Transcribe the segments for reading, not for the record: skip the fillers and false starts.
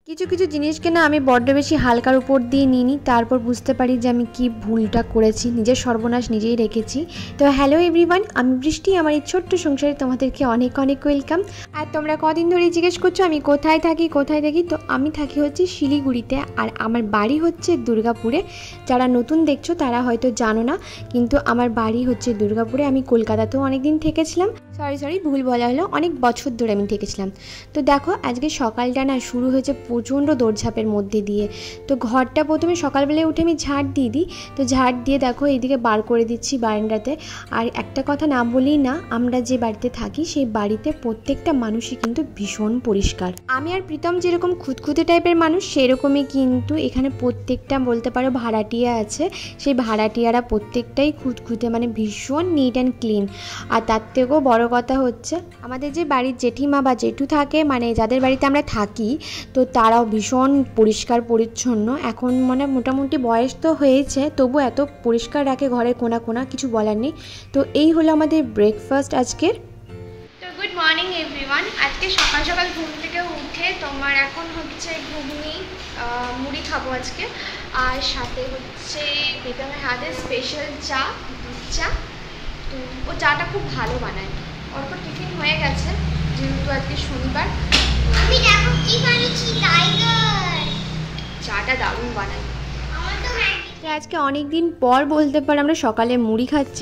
কিছু কিছু জিনিসকে না আমি বড্ড বেশি হালকার উপর দিয়ে নিইনি, তারপর বুঝতে পারি যে আমি কি ভুলটা করেছি, নিজের সর্বনাশ নিজেই রেখেছি। তো হ্যালো এভরিওয়ান, আমি বৃষ্টি, আমার এই ছোট্ট সংসারে তোমাদেরকে অনেক অনেক ওয়েলকাম। আর তোমরা কদিন ধরেই জিজ্ঞেস করছো আমি কোথায় থাকি। তো আমি থাকি হচ্ছে শিলিগুড়িতে, আর আমার বাড়ি হচ্ছে দুর্গাপুরে। যারা নতুন দেখছো তারা হয়তো জানো না, কিন্তু আমার বাড়ি হচ্ছে দুর্গাপুরে। আমি কলকাতাতেও অনেক দিন থেকেছিলাম, সরি ভুল বলা হলো, অনেক বছর ধরে আমি থেকেছিলাম। তো দেখো আজকে সকালটা না শুরু হয়েছে প্রচণ্ড দৌড়ঝাঁপের মধ্যে দিয়ে। তো ঘরটা প্রথমে সকালবেলায় উঠে আমি ঝাড় দিয়ে দিই, তো ঝাড় দিয়ে দেখো এইদিকে বার করে দিচ্ছি বারান্দাতে। আর একটা কথা না বলেই না, আমরা যে বাড়িতে থাকি সেই বাড়িতে প্রত্যেকটা মানুষই কিন্তু ভীষণ পরিষ্কার। আমি আর প্রীতম যেরকম খুঁতখুঁতে টাইপের মানুষ, সেরকমই কিন্তু এখানে প্রত্যেকটা বলতে পারো ভাড়াটিয়া আছে, সেই ভাড়াটিয়ারা প্রত্যেকটাই খুঁতখুঁতে, মানে ভীষণ নিট অ্যান্ড ক্লিন। আর তার থেকেও বড় কথা হচ্ছে আমাদের যে বাড়ির জেঠিমা বা জেঠু থাকে, মানে যাদের বাড়িতে আমরা থাকি, তো তারাও ভীষণ পরিষ্কার পরিচ্ছন্ন। এখন মানে মোটামুটি বয়স তো হয়েছে, তবু এত পরিষ্কার রাখে ঘরের কোনা কোনা, কিছু বলার নেই। তো এই হলো আমাদের ব্রেকফাস্ট আজকের। তো গুড মর্নিং এভরিওয়ান। আজকে সকাল সকাল ঘুম থেকে উঠে তোমার এখন হচ্ছে ঘুগনি মুড়ি খাবো আজকে, আর সাথে হচ্ছে প্রীতমের হাতে স্পেশাল চা, দুধ চা। তো ও চাটা খুব ভালো বানায়, অল্প টিফিন হয়ে গেছে যেহেতু আজকে শনিবার। আমি দেখো কি বানিয়েছি, টাইগার। চাটা দারুণ বানায়। আমার তো তো আজকে অনেক দিন পর বলতে পারো আমরা সকালে মুড়ি খাচ্ছি।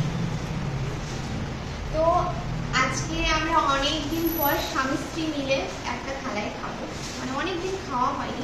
তো আজকে আমরা অনেক দিন পর স্বামী স্ত্রী মিলে একটা থালায় খাবো, মানে অনেক দিন খাওয়া হয়নি,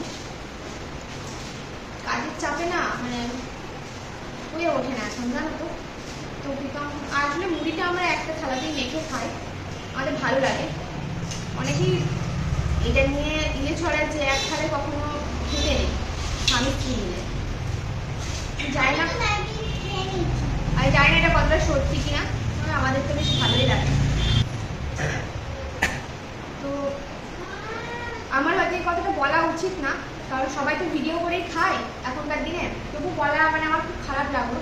কাজের চাপে না মানে হয়ে ওঠে না এখন, জানো তো। তো আসলে মুড়িটা আমরা একটা থালাতেই মেখে খাই, আমাদের ভালো লাগে। অনেকেই এটা নিয়ে ছড়ায় যে এক থালায় কখনো খেতে নেই স্বামী স্ত্রী মিলে, জানি না আমি জানি না এটা কতটা সত্যি কিনা, তবে আমাদের তো বেশ ভালোই লাগে। তো আমার হয়তো এই কথাটা বলা উচিত না, কারণ সবাই তো ভিডিও করেই খায় এখনকার দিনে, তবু বলা মানে আমার খুব খারাপ লাগলো।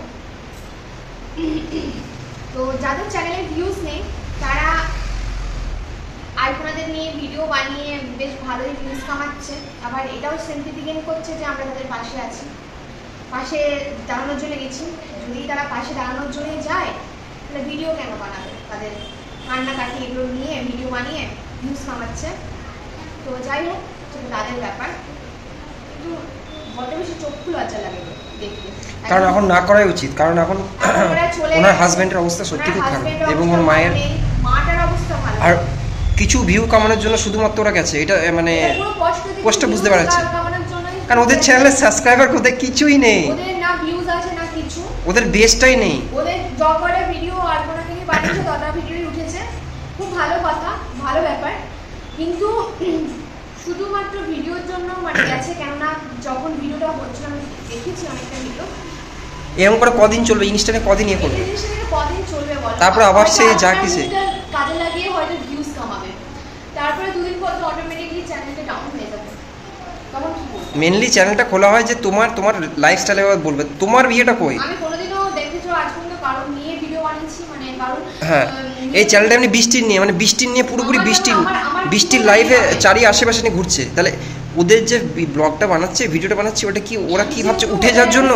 তো যাদের চ্যানেলে ভিউজ নেই তারা আলপনাদের নিয়ে ভিডিও বানিয়ে বেশ ভালোই ভিউজ কামাচ্ছে, আবার এটাও সিম্পথি গেইন করছে যে আমরা তাদের পাশে আছি, পাশে দাঁড়ানোর জন্য গেছি। যদি তারা পাশে দাঁড়ানোর জন্যই যায় তাহলে ভিডিও কেন বানাবে, তাদের কান্নাকাটি এগুলো নিয়ে ভিডিও বানিয়ে ভিউজ কামাচ্ছে। তো যাই হোক, সেটা তাদের ব্যাপার, কিন্তু বড় বেশি চক্ষু লজ্জা লাগে দেখতে, কারণ এখন না করাই উচিত, কারণ এখন ওনার হাজবেন্ডের অবস্থা সত্যি খুব খারাপ, এবং ওর মায়ের মাটার অবস্থা ভালো। আর কিছু ভিউ কামানোর জন্য শুধুমাত্র ওরা গেছে, এটা মানে কষ্ট বুঝতে পারছি, কারণ ওদের চ্যানেলে সাবস্ক্রাইবার কোথায় কিছুই নেই, ওদের না ভিউজ আছে না কিছু, ওদের বেসটাই নেই। ওদের জগরে ভিডিও আলপনা থেকে বানিয়েছে, তটা ভিডিওই উঠেছে, খুব ভালো কথা, ভালো ব্যাপার, কিন্তু শুধুমাত্র ভিডিওর জন্য মানে গেছে। কেননা যখন ভিডিওটা হচ্ছিল আমি দেখেছি অনেকটা ভিডিও, এরকম করে কদিন চলবে ইনস্টাগ্রামে, কদিন ইয়ে করবে, কদিন চলবে বলো, তারপর আবার সে যা কিসে কাজে লাগিয়ে হয়তো ভিউজ কামাবে, তারপরে দুদিন পর তো অটোমেটিকলি চ্যানেলটা ডাউন হয়ে যাবে। তখন কি করব? মেনলি চ্যানেলটা খোলা হয় যে তোমার লাইফস্টাইলে বলবে, তোমার বিয়েটা কই। আমি কোনোদিনও দেখেছো আজ পর্যন্ত কারণ নিয়ে ভিডিও বানিয়েছি, মানে কারণ হ্যাঁ এই চ্যানেলটা এমনি বৃষ্টির নিয়ে পুরোপুরি বৃষ্টির লাইফে চারিয়ে আশেপাশে নিয়ে ঘুরছে। তাহলে ওদের যে ব্লগটা বানাচ্ছে, ভিডিওটা বানাচ্ছে, ওটা কি ওরা কি ভাবছে উঠে যাওয়ার জন্য?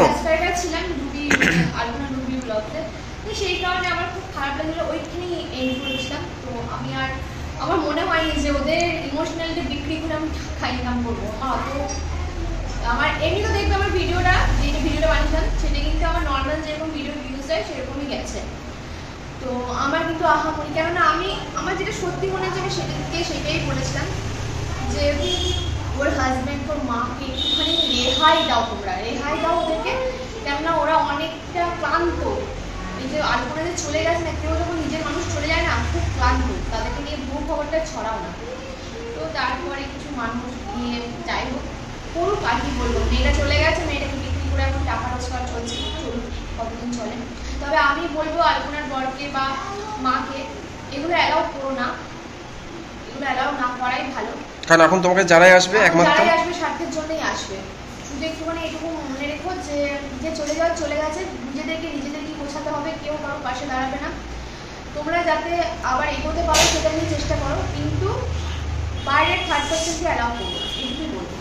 সেই কারণে আমার খুব খারাপ লাগলো, ওইখানেই এন্ড করেছিলাম। তো আমি আর আমার মনে হয়নি যে ওদের ইমোশনালটা বিক্রি করে আমি টাকা ইনকাম করবো। আমার এমনি তো দেখবে আমার ভিডিওটা বানিয়েছিলাম সেটা কিন্তু আমার নর্মাল যেরকম ভিডিও ভিউজ হয় সেরকমই গেছে। তো আমার কিন্তু আহামরি, কেননা আমার যেটা সত্যি মনে হচ্ছে আমি সেটাই বলেছিলাম যে ওর হাজব্যান্ড ওর মাকে একটুখানি রেহাই দাও, তোমরা রেহাই দাও ওদেরকে, কেননা ওরা অনেকটা ক্লান্ত। এই যে আলপনা যে চলে গেছে না, কেউ যখন নিজের মানুষ চলে যায় না খুব ক্লান্ত, তাদেরকে নিয়ে ভুল খবরটা ছড়াও না। তো তারপরে কিছু মানুষ নিয়ে যাই হোক করুক, আর কি বলবো, মেয়েটা চলে গেছে, মেয়েটাকে বিক্রি করে এখন টাকা রোজগার চলছে, চলুক কতদিন চলে। তবে আমি বলবো আলপনার বরকে বা মাকে এগুলো অ্যালাউ করো না, এগুলো অ্যালাউ না করাই ভালো, কারণ এখন তোমাকে যারাই আসবে একমাত্র যারাই আসবে স্বার্থের জন্যই আসবে। শুধু একটুখানি এটুকু মনে রেখো যে চলে গেছে, নিজেদেরকে বোঝাতে হবে, কেউ কারো পাশে দাঁড়াবে না। তোমরা যাতে আবার এগোতে পারো সেটা নিয়ে চেষ্টা করো, কিন্তু বাইরের থার্ড পার্সনকে অ্যালাউ করো না, এইটুকুই বলবো।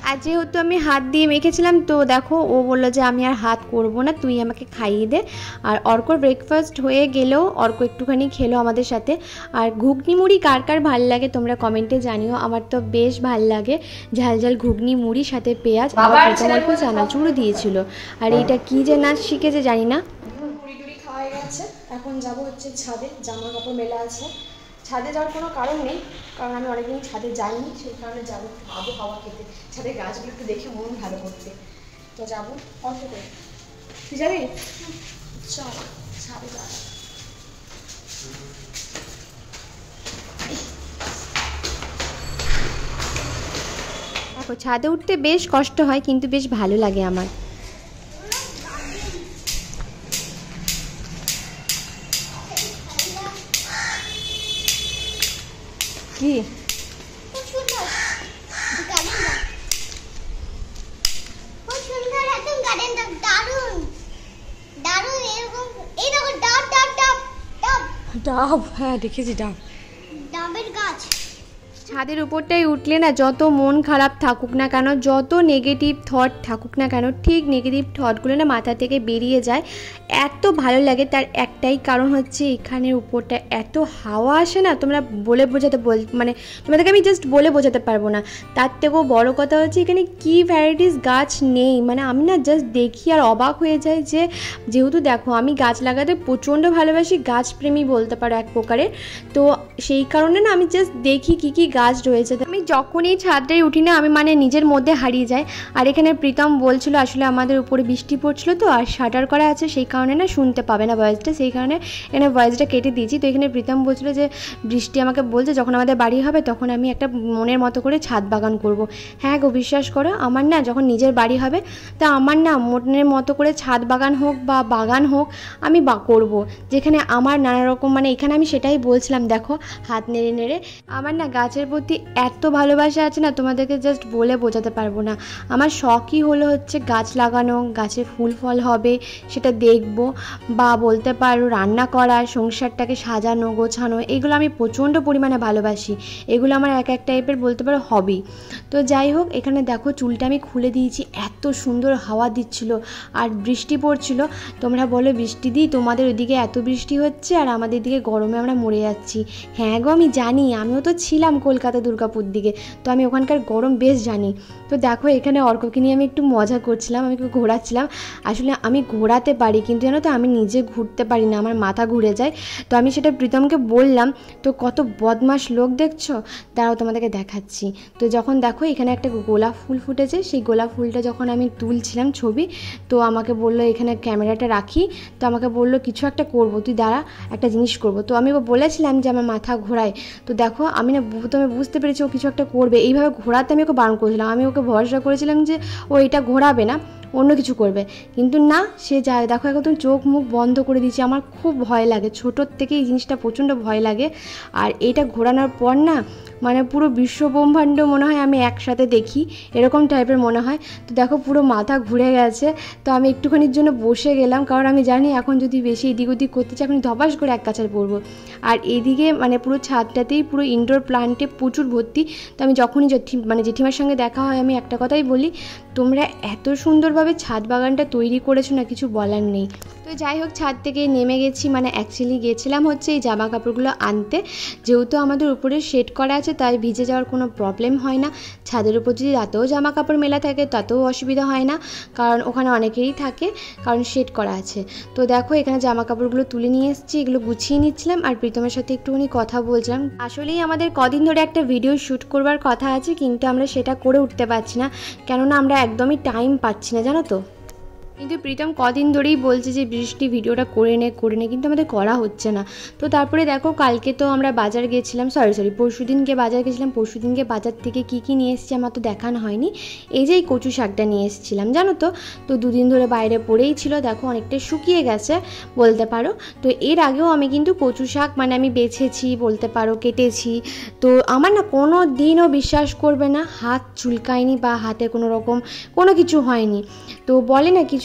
আর যেহেতু আমি হাত দিয়ে মেখেছিলাম তো দেখো ও বললো যে আমি আর হাত করব না, তুই আমাকে খাইয়ে দে। আর অর্কর ব্রেকফাস্ট হয়ে গেলেও অর্ক একটুখানি খেলো আমাদের সাথে। আর ঘুগনি মুড়ি কার কার ভাল লাগে তোমরা কমেন্টে জানিও, আমার তো বেশ ভাল লাগে ঝাল ঝাল ঘুগনি মুড়ির সাথে পেঁয়াজ। আবার অল্প চানাচুরও দিয়েছিল। আর এইটা কি যে নাচ শিখেছে জানি না। মুড়ি টুড়ি খাওয়া হয়ে গেছে, এখন যাবো হচ্ছে ছাদে, জামা কাপড় মেলা আছে। ছাদে যাওয়ার কোনো কারণ নেই, কারণ আমি অনেকদিন ছাদে যাইনি, সেই কারণে যাবো আবহাওয়া খেতে, ছাদের গাছগুলো একটু দেখে মন ভালো করতে। তো যাবো অল্প করে। তুই যাবি? চল ছাদে যাবো। দেখো ছাদে উঠতে বেশ কষ্ট হয় কিন্তু বেশ ভালো লাগে আমার। কি খুব সুন্দর গার্ডেনটা, খুব সুন্দর একদম গার্ডেনটা, দারুণ দারুণ। এরকম এই দেখো ডাব ডাব ডাব ডাব ডাব, হ্যাঁ দেখেছি ডাব। ডাবের গাছ। ছাদের উপরটাই উঠলে না যত মন খারাপ থাকুক না কেন, যত নেগেটিভ থট থাকুক না কেন, ঠিক নেগেটিভ থটগুলো না মাথা থেকে বেরিয়ে যায়। এত ভালো লাগে, তার একটাই কারণ হচ্ছে এখানের উপরটা এত হাওয়া আসে না, তোমরা বলে বোঝাতে মানে তোমাদেরকে আমি জাস্ট বলে বোঝাতে পারবো না। তার থেকেও বড় কথা হচ্ছে এখানে কি ভ্যারাইটিস গাছ নেই, মানে আমি না জাস্ট দেখি আর অবাক হয়ে যাই। যে যেহেতু দেখো আমি গাছ লাগাতে প্রচণ্ড ভালোবাসি, গাছপ্রেমী বলতে পারো এক প্রকারের, তো সেই কারণে না আমি জাস্ট দেখি কী কী গাছ রয়েছে। আমি যখনই ছাদটায় উঠি না আমি মানে নিজের মধ্যে হারিয়ে যাই। আর এখানে প্রীতম বলছিল আসলে আমাদের উপরে বৃষ্টি পড়ছিল তো, আর শাটার করা আছে সেই কারণে না শুনতে পাবে না ভয়েসটা, সেই কারণে এখানে ভয়েসটা কেটে দিয়েছি। তো এখানে প্রীতম বলছিল যে বৃষ্টি আমাকে বলছে যখন আমাদের বাড়ি হবে তখন আমি একটা মনের মতো করে ছাদ বাগান করব। হ্যাঁ গো বিশ্বাস করো, আমার না যখন নিজের বাড়ি হবে তা আমার না মনের মতো করে ছাদ বাগান হোক বা বাগান হোক আমি করব, যেখানে আমার নানা রকম মানে এখানে আমি সেটাই বলছিলাম। দেখো হাত নেড়ে নেড়ে আমার না গাছের প্রতি এত ভালোবাসা আছে না, তোমাদেরকে জাস্ট বলে বোঝাতে পারবো না। আমার শখই হলো হচ্ছে গাছ লাগানো, গাছে ফুল ফল হবে সেটা দেখবো, বা বলতে পারো রান্না করা, সংসারটাকে সাজানো গোছানো, এগুলো আমি প্রচণ্ড পরিমাণে ভালোবাসি। এগুলো আমার এক এক টাইপের বলতে পারো হবি। তো যাই হোক এখানে দেখো চুলটা আমি খুলে দিয়েছি, এত সুন্দর হাওয়া দিচ্ছিল আর বৃষ্টি পড়ছিল। তোমরা বলো বৃষ্টি দিই, তোমাদের ওইদিকে এত বৃষ্টি হচ্ছে আর আমাদের দিকে গরমে আমরা মরে যাচ্ছি। হ্যাঁ গো আমি জানি, আমিও তো ছিলাম কলকাতা দুর্গাপুর দিকে, তো আমি ওখানকার গরম বেশ জানি। তো দেখো এখানে অর্ককে নিয়ে আমি একটু মজা করছিলাম, আমি একটু ঘোরাচ্ছিলাম। আসলে আমি ঘোরাতে পারি কিন্তু জানো তো আমি নিজে ঘুরতে পারি না, আমার মাথা ঘুরে যায়। তো আমি সেটা প্রীতমকে বললাম, তো কত বদমাশ লোক দেখছো, তারাও তোমাদেরকে দেখাচ্ছি। তো যখন দেখো এখানে একটা গোলাপ ফুল ফুটেছে, সেই গোলাপ ফুলটা যখন আমি তুলছিলাম ছবি, তো আমাকে বললো এখানে ক্যামেরাটা রাখি, তো আমাকে বললো কিছু একটা করব, তুই দাঁড়া একটা জিনিস করব। তো আমি বলেছিলাম যে আমার মাথা ঘোরায়, তো দেখো আমি না প্রথমে বুঝতে পেরেছি ও কিছু একটা করবে, এইভাবে ঘোরাতে আমি ওকে বারণ করেছিলাম। আমি ওকে ভরসা করেছিলাম যে ও এটা ঘোরাবে না, অন্য কিছু করবে, কিন্তু না সে যায়। দেখো একদম চোখ মুখ বন্ধ করে দিয়েছে। আমার খুব ভয় লাগে, ছোটোর থেকে এই জিনিসটা প্রচণ্ড ভয় লাগে। আর এটা ঘোরানোর পর না মানে পুরো বিশ্বব্রহ্মাণ্ড মনে হয় আমি একসাথে দেখি, এরকম টাইপের মনে হয়। তো দেখো পুরো মাথা ঘুরে গেছে। তো আমি একটুখানির জন্য বসে গেলাম, কারণ আমি জানি এখন যদি বেশি এদিক ওদিক করতে চাই এখন ধপাস করে এক কাছায় পড়বো। আর এদিকে মানে পুরো ছাদটাতেই পুরো ইনডোর প্লান্টে প্রচুর ভর্তি। তো আমি যখনই মানে জেঠিমার সঙ্গে দেখা হয় আমি একটা কথাই বলি, তোমরা এত সুন্দরভাবে ছাদ বাগানটা তৈরি করেছো না কিছু বলার নেই। তো যাই হোক ছাদ থেকে নেমে গেছি, মানে অ্যাকচুয়ালি গেছিলাম হচ্ছে এই জামা কাপড়গুলো আনতে। যেহেতু আমাদের উপরে শেড করা আছে তাই ভিজে যাওয়ার কোনো প্রবলেম হয় না। ছাদের উপর যদি রাতেও জামা কাপড় মেলা থাকে তাতেও অসুবিধা হয় না, কারণ ওখানে অনেকেরই থাকে, কারণ শেড করা আছে। তো দেখো এখানে জামা কাপড়গুলো তুলে নিয়ে এসেছি, এগুলো গুছিয়ে নিচ্ছিলাম আর প্রীতমের সাথে একটুখানি কথা বলছিলাম। আসলেই আমাদের কদিন ধরে একটা ভিডিও শ্যুট করবার কথা আছে, কিন্তু আমরা সেটা করে উঠতে পারছি না, কেননা আমরা একদমই টাইম পাচ্ছি না জানো তো। কিন্তু প্রীতম কদিন ধরেই বলছে যে বৃষ্টি ভিডিওটা করে নে, কিন্তু আমাদের করা হচ্ছে না। তো তারপরে দেখো কালকে তো আমরা বাজার গেছিলাম, পরশুদিনকে বাজার গেছিলাম। পরশুদিনকে বাজার থেকে কি নিয়ে এসেছি আমার তো দেখানো হয়নি। এই যে এই কচু শাকটা নিয়ে এসেছিলাম জানো তো। তো দুদিন ধরে বাইরে পড়েই ছিল, দেখো অনেকটা শুকিয়ে গেছে বলতে পারো। তো এর আগেও আমি কিন্তু কচু শাক মানে আমি বেছেছি বলতে পারো, কেটেছি। তো আমার না কোনো দিনও বিশ্বাস করবে না হাত চুলকায়নি বা হাতে কোনো রকম কোনো কিছু হয়নি। তো বলে না কিছু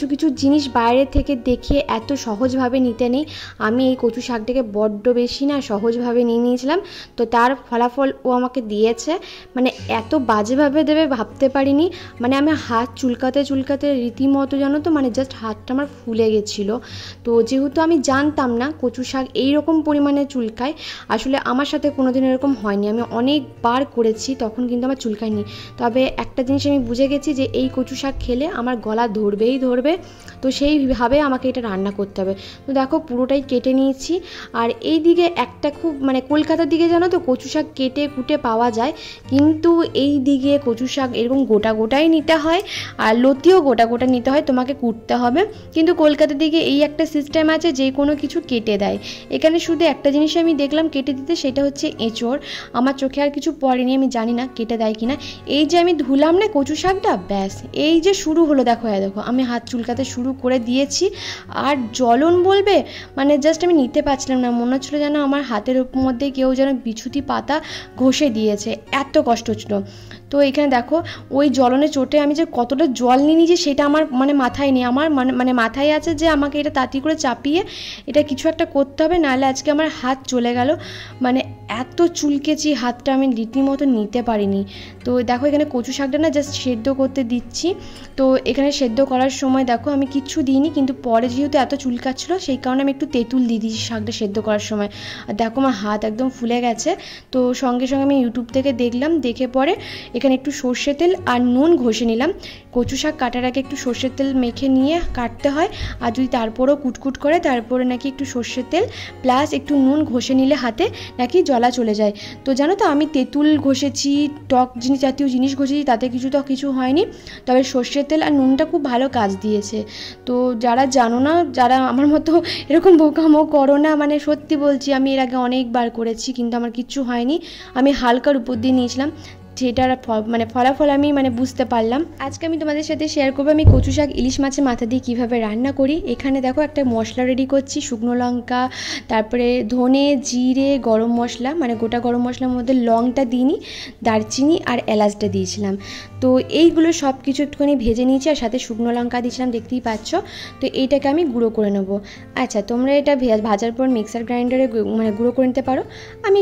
কিছু কিছু জিনিস বাইরে থেকে দেখে এত সহজভাবে নিতে নেই। আমি এই কচু শাকটাকে বড্ড বেশি না সহজভাবে নিয়ে নিয়েছিলাম, তো তার ফলাফল ও আমাকে দিয়েছে। মানে এত বাজেভাবে দেবে ভাবতে পারিনি। মানে আমি হাত চুলকাতে চুলকাতে রীতিমতো জানো তো, মানে জাস্ট হাতটা আমার ফুলে গেছিলো। তো যেহেতু আমি জানতাম না কচু শাক এইরকম পরিমাণে চুলকায়, আসলে আমার সাথে কোনোদিন এরকম হয়নি, আমি অনেকবার করেছি তখন কিন্তু আমার চুলকায়নি। তবে একটা জিনিস আমি বুঝে গেছি যে এই কচু শাক খেলে আমার গলা ধরবেই ধরবে, তো সেইভাবে আমাকে এটা রান্না করতে হবে। তো দেখো পুরোটাই কেটে নিয়েছি। আর এই দিকে একটা খুব মানে কলকাতার দিকে জানো তো কচু শাক কেটে কুটে পাওয়া যায়, কিন্তু এই দিকে কচু শাক এরকম গোটা গোটাই নিতে হয়, আর লতিও গোটা গোটা নিতে হয়, তোমাকে কুটতে হবে। কিন্তু কলকাতার দিকে এই একটা সিস্টেম আছে যে কোনো কিছু কেটে দেয়। এখানে শুধু একটা জিনিস আমি দেখলাম কেটে দিতে, সেটা হচ্ছে এঁচড়। আমার চোখে আর কিছু পড়েনি, আমি জানি না কেটে দেয় কিনা। এই যে আমি ধুলাম না কচু শাকটা, ব্যাস এই যে শুরু হলো, দেখো দেখো আমি হাত চুলকাতে শুরু করে দিয়েছি। আর জ্বলন বলবে, মানে জাস্ট আমি নিতে পারছিলাম না, মনে হচ্ছিলো যেন আমার হাতের মধ্যে কেউ যেন বিছুতি পাতা ঘষে দিয়েছে, এত কষ্ট হচ্ছিলো। তো এখানে দেখো ওই জ্বলনের চোটে আমি যে কতটা জল নিয়ে নিয়েছি সেটা আমার মানে মাথায় নেই। আমার মানে মাথায় আছে যে আমাকে এটা তাড়াতাড়ি করে চাপিয়ে এটা কিছু একটা করতে হবে, নাহলে আজকে আমার হাত চলে গেল। মানে এত চুলকেছি হাতটা, আমি রীতিমতো নিতে পারিনি। তো দেখো এখানে কচু শাকটা না জাস্ট সেদ্ধ করতে দিচ্ছি। তো এখানে সেদ্ধ করার সময় দেখো আমি কিচ্ছু দিইনি, কিন্তু পরে যেহেতু এত চুলকাচ্ছিলো সেই কারণে আমি একটু তেঁতুল দিয়ে দিয়েছি শাকটা সেদ্ধ করার সময়। আর দেখো আমার হাত একদম ফুলে গেছে। তো সঙ্গে সঙ্গে আমি ইউটিউব থেকে দেখলাম, দেখে পরে এখানে একটু সর্ষে তেল আর নুন ঘষে নিলাম। কচু শাক কাটার আগে একটু সর্ষের তেল মেখে নিয়ে কাটতে হয়, আর যদি তারপরেও কুটকুট করে তারপরে নাকি একটু সর্ষের তেল প্লাস একটু নুন ঘষে নিলে হাতে নাকি জ্বলা চলে যায়। তো জানো তো আমি তেঁতুল ঘষেছি, টক জিনিস জাতীয় জিনিস ঘষেছি, তাতে কিছু হয়নি, তবে সর্ষের তেল আর নুনটা খুব ভালো কাজ দিয়েছে। তো যারা জানো না, যারা আমার মতো এরকম বোকামো করো না, মানে সত্যি বলছি আমি এর আগে অনেকবার করেছি কিন্তু আমার কিচ্ছু হয়নি। আমি হালকার উপর দিয়ে নিয়েছিলাম, যেটার মানে ফলাফল আমি মানে বুঝতে পারলাম। আজকে আমি তোমাদের সাথে শেয়ার করবো আমি কচু শাক ইলিশ মাছের মাথা দিয়ে কীভাবে রান্না করি। এখানে দেখো একটা মশলা রেডি করছি, শুকনো লঙ্কা, তারপরে ধনে, জিরে, গরম মশলা, মানে গোটা গরম মশলার মধ্যে লংটা দিইনি, দারচিনি আর এলাচটা দিয়েছিলাম। তো এইগুলো সব কিছু একটুখানি ভেজে নিয়েছি, আর সাথে শুকনো লঙ্কা দিয়েছিলাম, দেখতেই পাচ্ছ। তো এইটাকে আমি গুঁড়ো করে নেবো। আচ্ছা তোমরা এটা ভাজার পর মিক্সার গ্রাইন্ডারে মানে গুঁড়ো করে নিতে পারো। আমি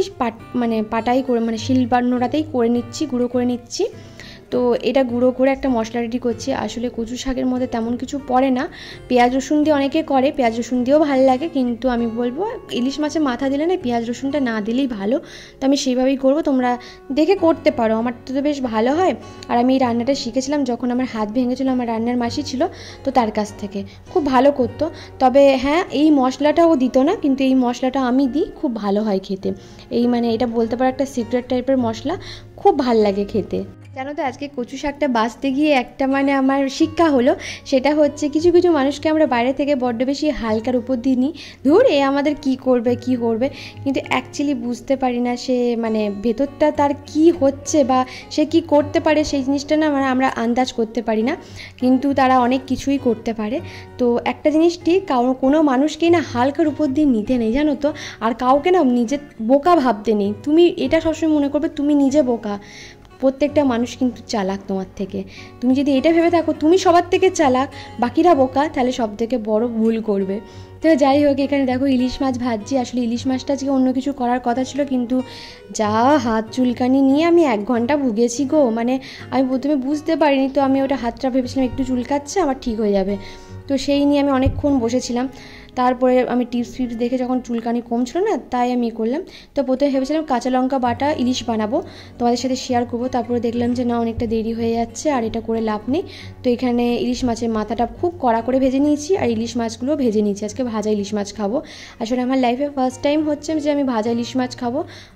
পাটাই করে মানে শিলনোড়াতেই করে নিচ্ছি, গুঁড়ো করে নিচ্ছি। তো এটা গুঁড়ো করে একটা মশলা রেডি করছি। আসলে কচু শাকের মধ্যে তেমন কিছু পড়ে না, পেঁয়াজ রসুন দিয়ে অনেকে করে, পেঁয়াজ রসুন দিয়েও ভালো লাগে, কিন্তু আমি বলবো ইলিশ মাছের মাথা দিলে না পেঁয়াজ রসুনটা না দিলেই ভালো। তো আমি সেইভাবেই করবো, তোমরা দেখে করতে পারো, আমার তো বেশ ভালো হয়। আর আমি এই রান্নাটা শিখেছিলাম যখন আমার হাত ভেঙেছিল, আমার রান্নার মাসি ছিল তো তার কাছ থেকে, খুব ভালো করতো। তবে হ্যাঁ এই মশলাটাও দিত না, কিন্তু এই মশলাটা আমি দিই, খুব ভালো হয় খেতে। এই মানে এটা বলতে পারো একটা সিক্রেট টাইপের মশলা, খুব ভাল লাগে খেতে। জানো তো আজকে কচু শাকটা বাছতে গিয়ে একটা মানে আমার শিক্ষা হলো, সেটা হচ্ছে কিছু কিছু মানুষকে আমরা বাইরে থেকে বড্ড বেশি হালকার উপর দিয়ে নিই, ধুর এ আমাদের কি করবে, কিন্তু অ্যাকচুয়ালি বুঝতে পারি না সে মানে ভেতরটা তার কি হচ্ছে বা সে কি করতে পারে, সেই জিনিসটা না মানে আমরা আন্দাজ করতে পারি না, কিন্তু তারা অনেক কিছুই করতে পারে। তো একটা জিনিস ঠিক, কোনো মানুষকেই না হালকার উপর দিয়ে নিতে নেই জানো তো, আর কাউকে না নিজে বোকা ভাবতে নেই। তুমি এটা সবসময় মনে করবে তুমি নিজে বোকা, প্রত্যেকটা মানুষ কিন্তু চালাক তোমার থেকে। তুমি যদি এটা ভেবে থাকো তুমি সবার থেকে চালাক, বাকিরা বোকা, তাহলে সব থেকে বড় ভুল করবে। তো যাই হোক, এখানে দেখো ইলিশ মাছ ভাজছি। আসলে ইলিশ মাছটা আজকে অন্য কিছু করার কথা ছিল, কিন্তু যা হাত চুলকানি নিয়ে আমি 1 ঘন্টা ভুগেছি গো। মানে আমি প্রথমে বুঝতে পারিনি, তো আমি ওটা হাতটা ভেবেছিলাম একটু চুলকাচ্ছে আমার ঠিক হয়ে যাবে, তো সেই নিয়ে আমি অনেকক্ষণ বসেছিলাম। তারপরে আমি টিপস দেখে যখন চুলকানি কমছিল না, তাই আমি করলাম। তো প্রথমে ভেবেছিলাম কাঁচা লঙ্কা বাটা ইলিশ বানাবো, তোমাদের সাথে শেয়ার করবো। তারপরে দেখলাম যে না, অনেকটা দেরি হয়ে যাচ্ছে আর এটা করে লাভ নেই। তো এখানে ইলিশ মাছের মাথাটা খুব কড়া করে ভেজে নিয়েছি, আর ইলিশ মাছগুলো ভেজে নিয়েছি। আজকে ভাজা ইলিশ মাছ খাবো। আসলে আমার লাইফে ফার্স্ট টাইম হচ্ছে যে আমি ভাজা ইলিশ মাছ খাবো।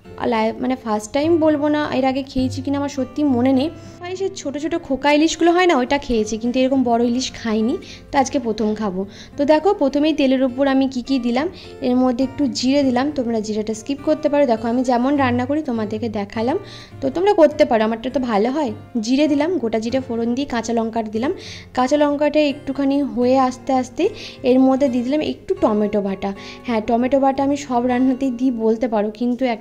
মানে ফার্স্ট টাইম বলবো না, এর আগে খেয়েছি কিনা আমার সত্যি মনে নেই। মানে সে ছোটো ছোটো খোকা ইলিশগুলো হয় না, ওইটা খেয়েছি, কিন্তু এরকম বড় ইলিশ খাইনি, তো আজকে প্রথম খাবো। তো দেখো প্রথমেই তেলের উপর আমি কি দিলাম, এর মধ্যে একটু জিরে দিলাম, তোমরা জিরেটা স্কিপ করতে পারো। দেখো আমি যেমন রান্না করি তোমাদেরকে দেখালাম, তো তোমরা করতে পারো, আমারটা তো ভালো হয়। জিরে দিলাম, গোটা জিরে ফোড়ন দিয়ে কাঁচা লঙ্কাটা দিলাম। কাঁচা লঙ্কাটা একটুখানি হয়ে আস্তে আস্তে এর মধ্যে দিয়ে দিলাম একটু টমেটো বাটা। হ্যাঁ টমেটো বাটা আমি সব রান্নাতেই দিই বলতে পারো, কিন্তু একটা কথা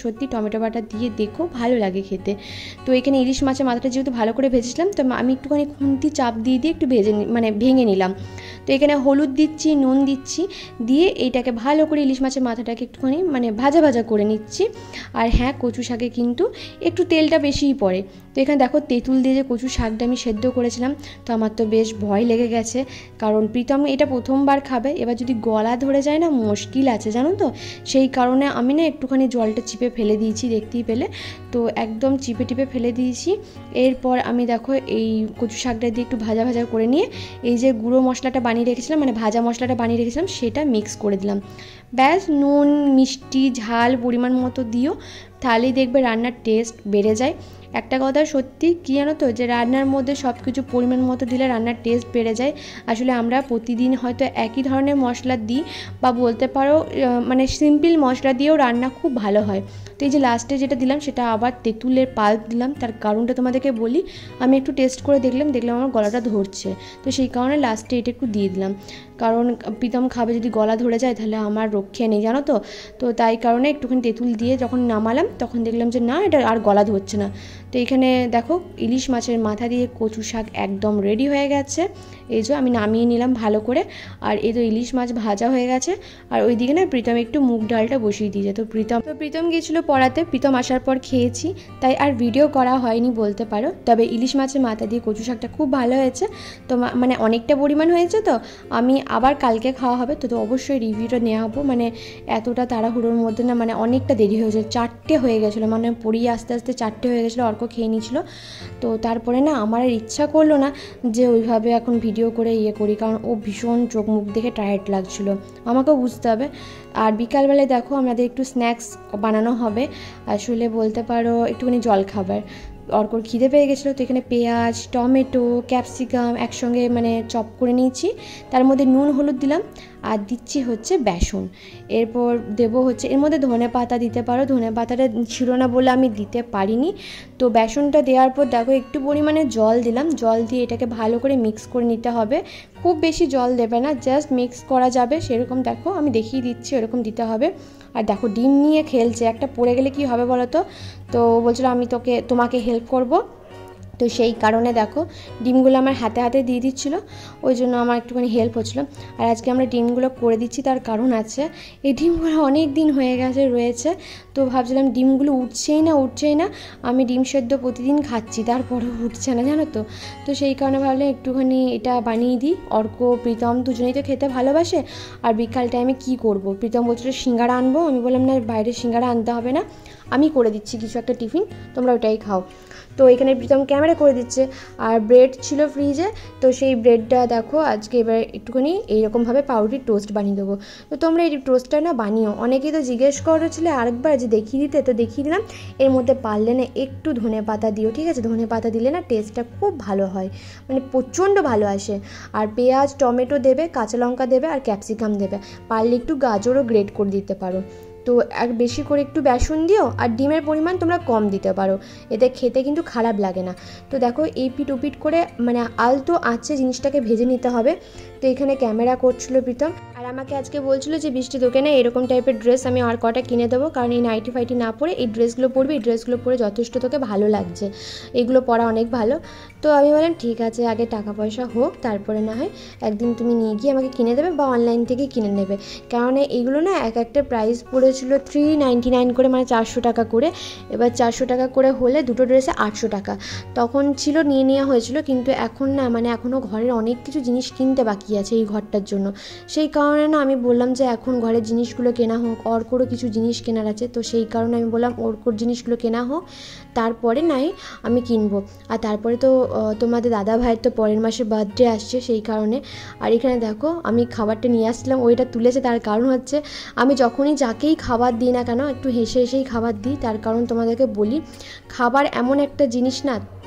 সত্যি টমেটো বাটা দিয়ে দেখো ভালো লাগে খেতে। তো এখানে ইলিশ মাছের মাথাটা যেহেতু ভালো করে ভেজেছিলাম, তো আমি একটুখানি খুন্তি চাপ দিয়ে একটু ভেঙে নিলাম। তো এখানে হলুদ দিচ্ছি, নুন দিচ্ছি, দিয়ে এইটাকে ভালো করে ইলিশ মাছের মাথাটাকে একটুখানি ভাজা ভাজা করে নিচ্ছি। আর হ্যাঁ, কচু শাকে কিন্তু একটু তেলটা বেশিই পড়ে। তো এখানে দেখো তেঁতুল দিয়ে যে কচু শাকটা আমি সেদ্ধ করেছিলাম, তো আমার তো বেশ ভয় লেগে গেছে, কারণ প্রীতম এটা প্রথমবার খাবে। এবার যদি গলা ধরে যায় না, মুশকিল আছে জানো তো। সেই কারণে আমি না একটুখানি জলটা চিপে ফেলে দিয়েছি, দেখতেই পেলে। তো একদম চিপে টিপে ফেলে দিয়েছি। এরপর আমি দেখো এই কচু শাকটা দিয়ে একটু ভাজা ভাজা করে নিয়ে এই যে গুঁড়ো মশলাটা বানিয়ে রেখেছিলাম, ভাজা মশলাটা বানিয়ে রেখেছিলাম, সেটা মিক্স করে দিলাম। ব্যাস, নুন মিষ্টি ঝাল পরিমাণ মতো দিও, তাহলেই দেখবে রান্নার টেস্ট বেড়ে যায়। একটা কথা সত্যি কী জানো তো, যে রান্নার মধ্যে সব কিছু পরিমাণ মতো দিলে রান্নার টেস্ট বেড়ে যায়। আসলে আমরা প্রতিদিন হয়তো একই ধরনের মশলা দিই, বা বলতে পারো সিম্পল মশলা দিয়েও রান্না খুব ভালো হয়। তো এই যে লাস্টে যেটা দিলাম সেটা আবার তেঁতুলের পাল্প দিলাম। তার কারণটা তোমাদেরকে বলি, আমি একটু টেস্ট করে দেখলাম আমার গলাটা ধরছে, তো সেই কারণে লাস্টে এটা একটু দিয়ে দিলাম। কারণ প্রীতম খাবে, যদি গলা ধরে যায় তাহলে আমার রক্ষে নেই জানো তো। তো তাই কারণে একটুখানি তেঁতুল দিয়ে যখন নামালাম, তখন দেখলাম যে না, এটা আর গলা ধরছে না। তো এখানে দেখো ইলিশ মাছের মাথা দিয়ে কচু শাক একদম রেডি হয়ে গেছে। এই যে আমি নামিয়ে নিলাম ভালো করে। আর এই তো ইলিশ মাছ ভাজা হয়ে গেছে। আর ওইদিকে না প্রীতম একটু মুগ ডালটা বসিয়ে দিয়েছে। তো প্রীতম গিয়েছিলো পড়াতে, প্রীতম আসার পর খেয়েছি, তাই আর ভিডিও করা হয়নি বলতে পারো। তবে ইলিশ মাছের মাথা দিয়ে কচু শাকটা খুব ভালো হয়েছে। তো অনেকটা পরিমাণ হয়েছে, তো আমি আবার কালকে খাওয়া হবে, তো অবশ্যই রিভিউটা নেওয়া হবো। এতটা তাড়াহুড়োর মধ্যে না অনেকটা দেরি হয়েছে, 4টে হয়ে গেছিলো, পড়িয়ে আস্তে আস্তে 4টে হয়ে গেছিলো, অর্ক খেয়ে নিয়েছিল। তো তারপরে না আমার আর ইচ্ছা করলো না যে ওইভাবে এখন ভিডিও করে করি, কারণ ও ভীষণ চোখ মুখ দেখে টায়ার্ড লাগছিলো, আমাকেও বুঝতে হবে। আর বিকালবেলায় দেখো আমাদের একটু স্ন্যাক্স বানানো হবে, আসলে বলতে পারো একটুখানি জলখাবার। অর্কর খিদে পেয়ে গেছিলো, তো এখানে পেঁয়াজ, টমেটো, ক্যাপসিকাম একসঙ্গে চপ করে নিয়েছি, তার মধ্যে নুন হলুদ দিলাম, আর দিচ্ছি হচ্ছে বেসন। এরপর দেবো হচ্ছে এর মধ্যে ধনে পাতা দিতে পারো, ধনে পাতাটা ছিল না বলে আমি দিতে পারিনি। তো বেসনটা দেওয়ার পর দেখো একটু পরিমাণে জল দিলাম, জল দিয়ে এটাকে ভালো করে মিক্স করে নিতে হবে। খুব বেশি জল দেবে না, জাস্ট মিক্স করা যাবে সেরকম, দেখো আমি দেখিয়ে দিচ্ছি ওরকম দিতে হবে। আর দেখো ডিম নিয়ে খেলছে, একটা পড়ে গেলে কি হবে বলো তো। তো বলছিল আমি তোমাকে হেল্প করব, তো সেই কারণে দেখো ডিমগুলো আমার হাতে হাতে দিয়ে দিচ্ছিলো, ওই জন্য আমার একটুখানি হেল্প হচ্ছিলো। আর আজকে আমরা ডিমগুলো করে দিচ্ছি, তার কারণ আছে, এই ডিমগুলো অনেক দিন হয়ে গেছে রয়েছে, তো ভাবছিলাম ডিমগুলো উঠছেই না। আমি ডিম সেদ্ধ প্রতিদিন খাচ্ছি, তারপরেও উঠছে না জানো তো। তো সেই কারণে ভাবলাম একটুখানি এটা বানিয়ে দিই। অর্ক প্রীতম দুজনেই তো খেতে ভালোবাসে। আর বিকাল টাইমে কী করবো, প্রীতম বলছিল সিঙ্গাড়া আনবো, আমি বললাম না, বাইরে সিঙ্গাড়া আনতে হবে না, আমি করে দিচ্ছি কিছু একটা টিফিন, তোমরা ওটাই খাও। তো এখানে প্রীতম ক্যামেরা করে দিচ্ছে। আর ব্রেড ছিল ফ্রিজে, তো সেই ব্রেডটা দেখো আজকে এবার একটুখানি এইরকমভাবে পাউরুটির টোস্ট বানিয়ে দেবো। তো তোমরা এই টোস্টটা না বানিও, অনেকেই তো জিজ্ঞেস করেছিলে আরেকবার যে দেখিয়ে দিতে, তো দেখিয়ে দিলাম। এর মধ্যে পারলে না একটু ধনে পাতা দিও, ঠিক আছে, ধনে পাতা দিলে না টেস্টটা খুব ভালো হয়, প্রচণ্ড ভালো আসে। আর পেঁয়াজ টমেটো দেবে, কাঁচা লঙ্কা দেবে, আর ক্যাপসিকাম দেবে, পারলে একটু গাজরও গ্রেট করে দিতে পারো। তো এক বেশি করে একটু বেসন দিও, আর ডিমের পরিমাণ তোমরা কম দিতে পারো, এতে খেতে কিন্তু খারাপ লাগে না। তো দেখো এই পিট ওপিট করে আলতো আঁচে জিনিসটাকে ভেজে নিতে হবে। তো এখানে ক্যামেরা করছিল প্রীতম, আর আমাকে আজকে বলছিল যে বৃষ্টি তোকে না এরকম টাইপের ড্রেস আমি আর কটা কিনে দেবো, কারণ এই নাইটি ফাইটি না পরে এই ড্রেসগুলো পরবি, এই ড্রেসগুলো পরে যথেষ্ট তোকে ভালো লাগছে, এগুলো পরা অনেক ভালো। তো আমি বললাম ঠিক আছে, আগে টাকা পয়সা হোক, তারপরে না হয় একদিন তুমি নিয়ে গিয়ে আমাকে কিনে দেবে, বা অনলাইন থেকে কিনে নেবে। কারণ এইগুলো না এক একটা প্রাইস পড়েছিল 399 করে, 400 টাকা করে। এবার 400 টাকা করে হলে দুটো ড্রেসে 800 টাকা তখন ছিল, নিয়ে নেওয়া হয়েছিল। কিন্তু এখন না এখনও ঘরের অনেক কিছু জিনিস কিনতে বাকি আছে এই ঘরটার জন্য, সেই কারণে না আমি বললাম যে এখন ঘরের জিনিসগুলো কেনা হোক, অর্করও কিছু জিনিস কেনার আছে, তো সেই কারণে আমি বললাম অর্কর জিনিসগুলো কেনা হোক, তারপরে নাই আমি কিনবো। আর তারপরে তো তোমাদের দাদা ভাইয়ের তো পরের মাসে বার্থডে আসছে, সেই কারণে। আর এখানে দেখো আমি খাবারটা নিয়ে আসলাম, ওইটা তুলেছে, তার কারণ হচ্ছে আমি যখনই যাকেই খাবার দিই না কেন একটু হেসে হেসেই খাবার দিই, তার কারণ তোমাদেরকে বলি, খাবার এমন একটা জিনিস না,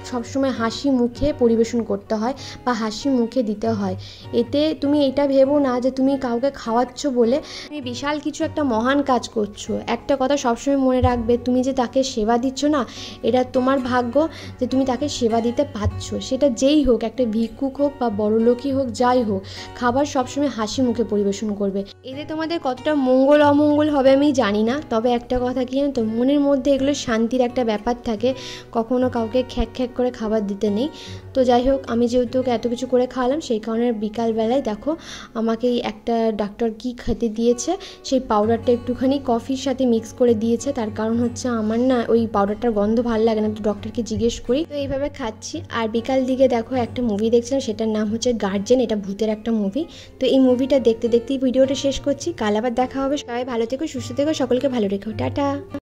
সবসময় হাসি মুখে পরিবেশন করতে হয় বা হাসি মুখে দিতে হয়। এতে তুমি এটা ভেবো না যে তুমি কাউকে খাওয়াচ্ছ বলে তুমি বিশাল কিছু একটা মহান কাজ করছো। একটা কথা সবসময় মনে রাখবে, তুমি যে তাকে সেবা দিচ্ছ না, এটা তোমার ভাগ্য যে তুমি তাকে সেবা দিতে পারছো। সেটা যেই হোক, একটা ভিক্ষুক হোক বা বড়লোকই হোক, যাই হোক, খাবার সবসময় হাসি মুখে পরিবেশন করবে। এতে তোমাদের কতটা মঙ্গল অমঙ্গল হবে আমি জানি না, তবে একটা কথা কি জানো তো, মনের মধ্যে এগুলো শান্তির একটা ব্যাপার থাকে, কখনো কাউকে খ্যাক খ্যাক করে খাবার দিতে নেই। তো যাই হোক, আমি যেহেতু ওকে এত কিছু করে খাওয়ালাম, সেই কারণে বিকালবেলায় দেখো আমাকে একটা ডাক্তার কি খেতে দিয়েছে, সেই পাউডারটা একটুখানি কফির সাথে মিক্স করে দিয়েছে। তার কারণ হচ্ছে আমার না ওই পাউডারটার গন্ধ ভালো লাগে না, তো ডক্টরকে জিজ্ঞেস করি। তো এইভাবে খাচ্ছি। আর বিকাল দিকে দেখো একটা মুভি দেখছিলাম, সেটার নাম হচ্ছে গার্জেন। এটা ভূতের একটা মুভি। তো এই মুভিটা দেখতে দেখতেই ভিডিওটা শেষ করছি। কাল আবার দেখা হবে। সবাই ভালো থেকো, সুস্থ থেকো, সকলকে ভালো রেখো। টাটা।